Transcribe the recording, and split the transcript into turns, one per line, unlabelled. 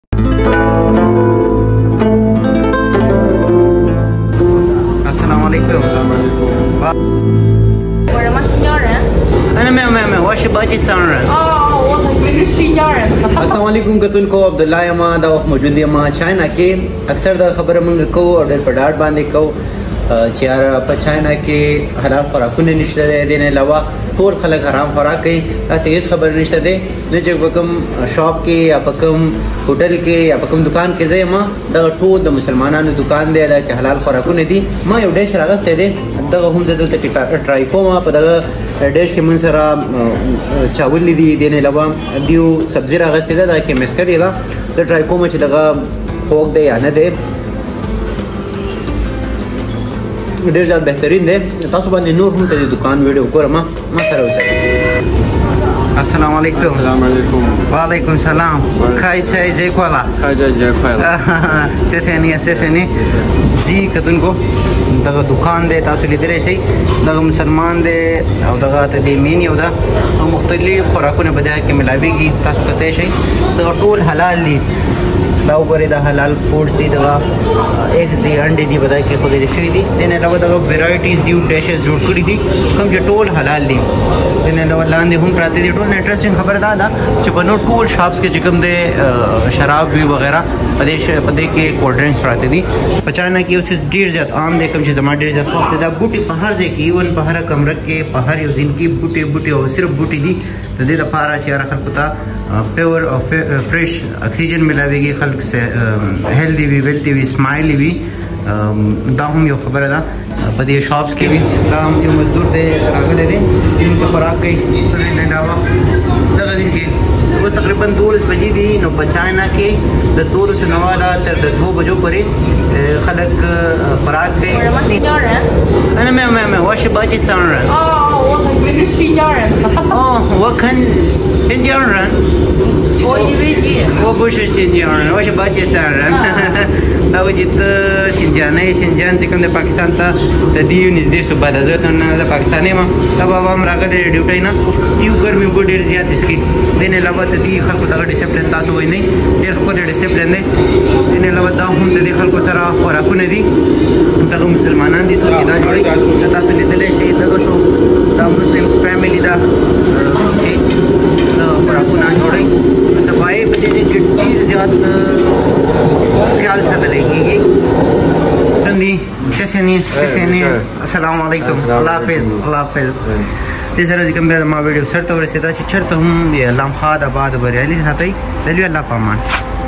我是新疆人。
没有，我是巴基斯坦人。
我是新疆人。
अस्सलाम वालेकुम कतुनको अब्दुल्ला यमा दा वक्त मौजूद यमा चाइना के अक्सर दा खबर मंग को और पर डाट बांधे को चियार पर चाइना के हलाल खुराकुने निश्चित देने अलावा टोल खलक हराम खुराक कई ऐसे इस खबर निश्चित दे न जब बकम शॉप के या बकम होटल के या बकम दुकान के जे मा दा टोल द मुसलमाना ने दुकान दे दा के हलाल खुराकुने दी मा यो डेश रागस दे दा हम जदल तक ट्राई को मा पदा डेश के मुनसरा चावल दी देने अलावा दियो सब्जी रागस दे दा के मिस्करी दा ट्राई को मा चलगा फोक दे या न दे ډیر ځات بهترین دی تاسو باندې نور هم ته دکان ویډیو ګورم ما سره اوسئ
السلام علیکم
السلام علیکم
وعلیکم السلام خای چای جای کولا
خای جای کولا
سسنی جی کتونکو دغه دکان دی تاسو لیدلی شئ دغه مسلمان دی او دغه ته د مین یو ده او مختلف خوراکونه په دې کې ملاویږي تاسو کتلی شئ دغه ټول حلال دي دا وګورئ دا حلال فوډ دي دغه ایگز دي انډې دي بدای کې خو دې شوي دي دین علاوه دغه ویرایټیز دي ډیشز جوړ کړي دي کوم چې ټول حلال دي دین علاوه لاندې هم پراته دي ټول انټرېسټینګ خبر دا ده چې په نو ټول شاپس کې چې کوم دي شراب وی وغیرہ په دې کې کولډ ډرینکس پراته دي په چاینا کې اوس ډیر زیات عام دي کوم چې زما ډیر زیات وخت دا بوټي په هر ځای کې ایون په هر کمره کې په هر یو ځین کې بوټي او صرف بوټي دي د دې لپاره چې هر خلکو ته پیور او فریش اکسیجن ملاويږي خلک سے هیلدی وی ویلدی وی اسمایلی وی دا هم یو خبره ده په دې شاپس کې وی دا هم یو مزدور دی راغلی دی ان په خوراک کوي نه علاوه دغه دین کې اوس تقریبا 12 بجې دي نو په چاینا کې د 12 نواله تر 2 بجو پورې خلک خوراک کوي我是巴基斯坦人。
我是新疆人。
我看新疆人。
我以为你。
我不是新疆人，我是巴基斯坦人。دا و چې ته شینجان چې کوم د پاکستان ته د دې نږدې صوبه ده زه ته نه د پاکستان یم دا بابا هم راغلی ډیوټۍ نه یو ګرمي اوبه ډېر زیات اسکي دین علاوه د دې خلکو دغه ډسپلین تاسو وایئ نه ډېر ښکلی ډسپلین دی دین علاوه دا هم د دې خلکو سره خوراکونه دي دغه مسلمانان دي څوک چې دا جوړوي تاسو لیدلی شئ دغه شو دا مسلم فیملی ده چې خوراکونه جوړوي صفایي په دې کې ډېر زیات خیال ساتلی کېږي څنګه سسنی السلام علیکم الله حافظ دې سره چې کوم بیا ما ویډیو سره ته ورسېده چې چېرته هم لمحات آباد بریالي ساتئ د لوی الله په امان